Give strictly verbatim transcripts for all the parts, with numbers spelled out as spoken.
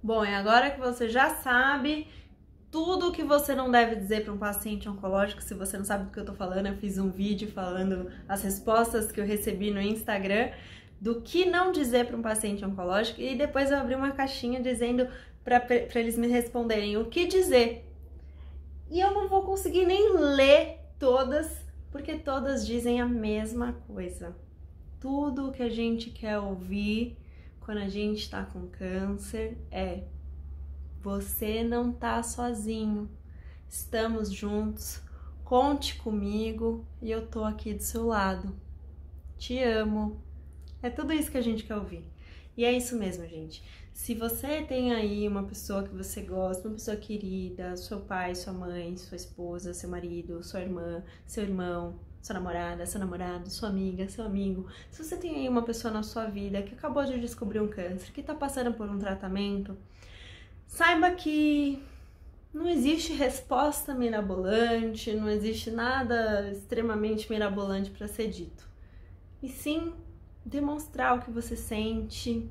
Bom, e agora que você já sabe tudo o que você não deve dizer para um paciente oncológico, se você não sabe do que eu tô falando, eu fiz um vídeo falando as respostas que eu recebi no Instagram do que não dizer para um paciente oncológico, e depois eu abri uma caixinha dizendo para eles me responderem o que dizer. E eu não vou conseguir nem ler todas, porque todas dizem a mesma coisa. Tudo o que a gente quer ouvir quando a gente tá com câncer é: você não tá sozinho, estamos juntos, conte comigo e eu tô aqui do seu lado, te amo. É tudo isso que a gente quer ouvir. E é isso mesmo, gente. Se você tem aí uma pessoa que você gosta, uma pessoa querida, seu pai, sua mãe, sua esposa, seu marido, sua irmã, seu irmão, sua namorada, seu namorado, sua amiga, seu amigo, se você tem aí uma pessoa na sua vida que acabou de descobrir um câncer, que tá passando por um tratamento, saiba que não existe resposta mirabolante, não existe nada extremamente mirabolante para ser dito. E sim, demonstrar o que você sente,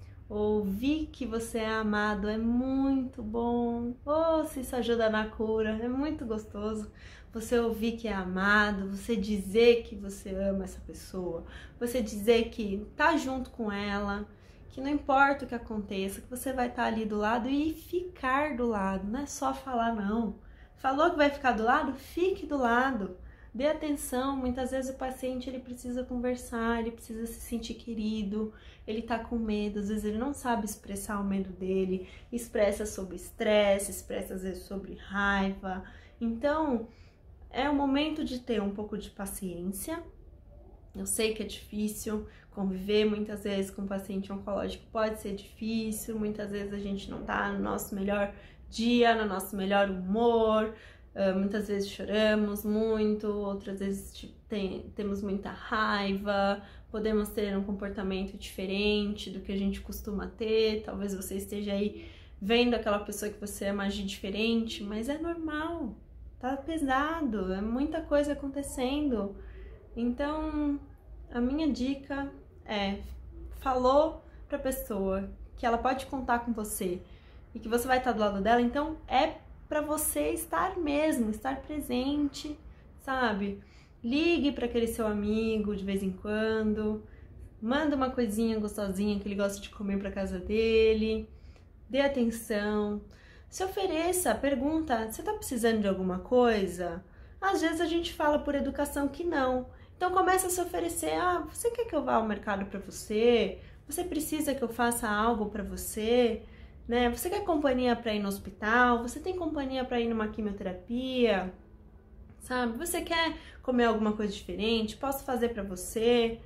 ouvir que você é amado é muito bom. Oh, se isso ajuda na cura, é muito gostoso. Você ouvir que é amado, você dizer que você ama essa pessoa, você dizer que tá junto com ela, que não importa o que aconteça, que você vai estar ali do lado e ficar do lado, não é só falar não. Falou que vai ficar do lado? Fique do lado. Dê atenção, muitas vezes o paciente ele precisa conversar, ele precisa se sentir querido, ele tá com medo, às vezes ele não sabe expressar o medo dele, expressa sobre estresse, expressa às vezes sobre raiva. Então, é o momento de ter um pouco de paciência. Eu sei que é difícil conviver muitas vezes com um paciente oncológico, pode ser difícil, muitas vezes a gente não tá no nosso melhor dia, no nosso melhor humor, uh, muitas vezes choramos muito, outras vezes tipo, tem, temos muita raiva, podemos ter um comportamento diferente do que a gente costuma ter, talvez você esteja aí vendo aquela pessoa que você ama agir diferente, mas é normal, tá pesado, é muita coisa acontecendo. Então, a minha dica é: falou pra pessoa que ela pode contar com você e que você vai estar do lado dela, então é pra você estar mesmo, estar presente, sabe? Ligue para aquele seu amigo de vez em quando, manda uma coisinha gostosinha que ele gosta de comer pra casa dele, dê atenção, se ofereça, pergunta: você tá precisando de alguma coisa? Às vezes a gente fala por educação que não. Então começa a se oferecer: ah, você quer que eu vá ao mercado para você? Você precisa que eu faça algo para você? Né? Você quer companhia para ir no hospital? Você tem companhia para ir numa quimioterapia? Sabe? Você quer comer alguma coisa diferente? Posso fazer para você?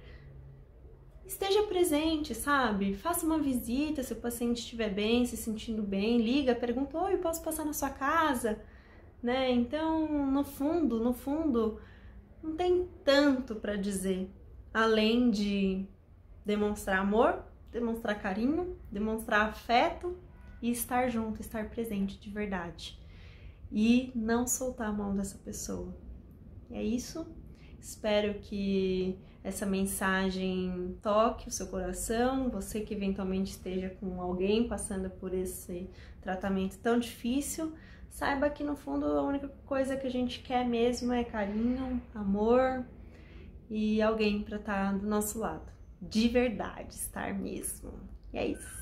Esteja presente, sabe? Faça uma visita se o paciente estiver bem, se sentindo bem, liga, pergunta: oi, posso passar na sua casa? Né? Então, no fundo, no fundo, não tem tanto para dizer, além de demonstrar amor, demonstrar carinho, demonstrar afeto e estar junto, estar presente de verdade. E não soltar a mão dessa pessoa. É isso. Espero que essa mensagem toque o seu coração, você que eventualmente esteja com alguém passando por esse tratamento tão difícil. Saiba que no fundo a única coisa que a gente quer mesmo é carinho, amor e alguém para estar do nosso lado. De verdade, estar mesmo. E é isso.